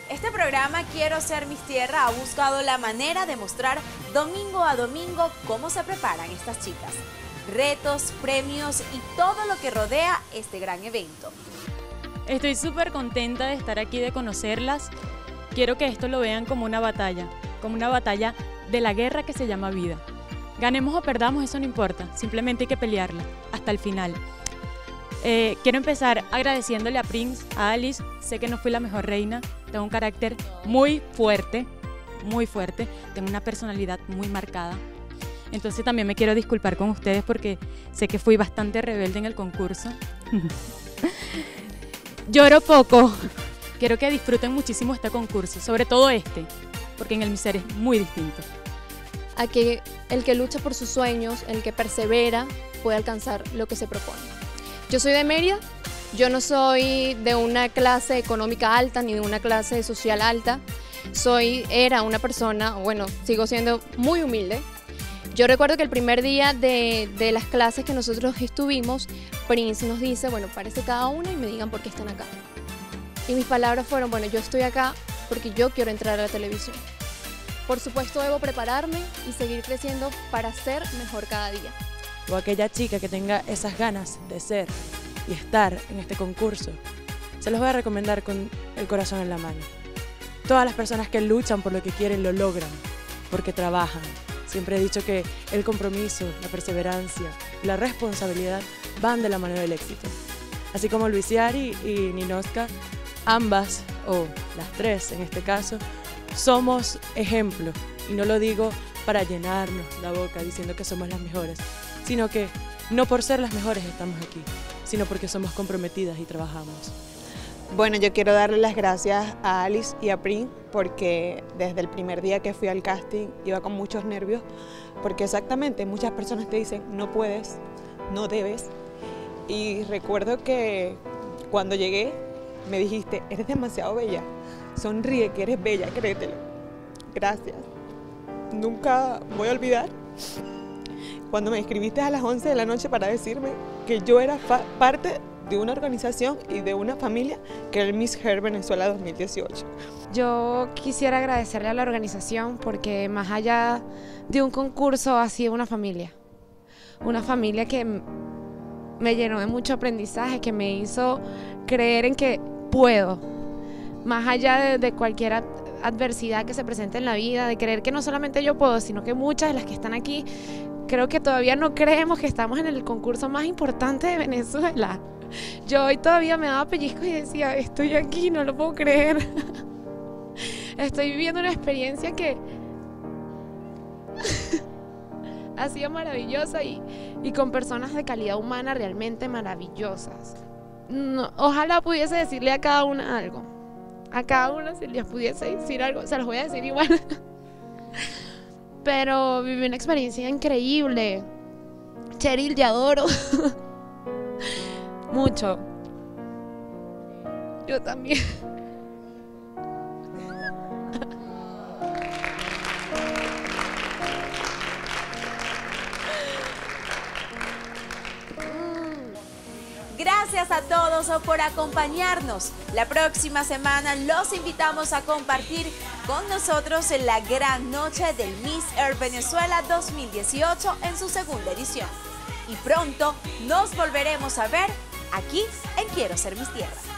Este programa Quiero Ser Miss Tierra ha buscado la manera de mostrar domingo a domingo cómo se preparan estas chicas. Retos, premios y todo lo que rodea este gran evento. Estoy súper contenta de estar aquí, de conocerlas. Quiero que esto lo vean como una batalla de la guerra que se llama vida. Ganemos o perdamos, eso no importa, simplemente hay que pelearla hasta el final. Quiero empezar agradeciéndole a Prince, a Alice. Sé que no fui la mejor reina, tengo un carácter muy fuerte, tengo una personalidad muy marcada. Entonces también me quiero disculpar con ustedes porque sé que fui bastante rebelde en el concurso. Lloro poco. Quiero que disfruten muchísimo este concurso, sobre todo este, porque en el Miss es muy distinto. A que el que lucha por sus sueños, el que persevera, puede alcanzar lo que se propone. Yo soy de Mérida, yo no soy de una clase económica alta ni de una clase social alta. Era una persona, bueno, sigo siendo muy humilde. Yo recuerdo que el primer día de las clases que nosotros estuvimos, Prince nos dice, bueno, párese cada una y me digan por qué están acá. Y mis palabras fueron, bueno, yo estoy acá porque yo quiero entrar a la televisión. Por supuesto, debo prepararme y seguir creciendo para ser mejor cada día. O aquella chica que tenga esas ganas de ser y estar en este concurso, se los voy a recomendar con el corazón en la mano. Todas las personas que luchan por lo que quieren lo logran, porque trabajan. Siempre he dicho que el compromiso, la perseverancia y la responsabilidad van de la mano del éxito. Así como Luisiari y Ninoska, ambas, o las tres en este caso, somos ejemplo. Y no lo digo para llenarnos la boca diciendo que somos las mejores, sino que no por ser las mejores estamos aquí, sino porque somos comprometidas y trabajamos. Bueno, yo quiero darle las gracias a Alice y a Prince porque desde el primer día que fui al casting iba con muchos nervios, porque exactamente muchas personas te dicen no puedes, no debes, y recuerdo que cuando llegué me dijiste eres demasiado bella, sonríe que eres bella, créetelo. Gracias. Nunca voy a olvidar cuando me escribiste a las 11 de la noche para decirme que yo era parte de una organización y de una familia que era el Miss Earth Venezuela 2018. Yo quisiera agradecerle a la organización porque más allá de un concurso ha sido una familia que me llenó de mucho aprendizaje, que me hizo creer en que puedo, más allá de cualquier adversidad que se presente en la vida, de creer que no solamente yo puedo, sino que muchas de las que están aquí, creo que todavía no creemos que estamos en el concurso más importante de Venezuela. Yo hoy todavía me daba pellizcos y decía, estoy aquí, no lo puedo creer. Estoy viviendo una experiencia que ha sido maravillosa y con personas de calidad humana realmente maravillosas. No, ojalá pudiese decirle a cada una algo. A cada una si les pudiese decir algo, se los voy a decir igual. Pero viví una experiencia increíble. Cheryl, te adoro. Mucho. Yo también. Gracias a todos por acompañarnos. La próxima semana los invitamos a compartir con nosotros en la gran noche del Miss Earth Venezuela 2018 en su segunda edición. Y pronto nos volveremos a ver aquí en Quiero Ser Miss Tierra.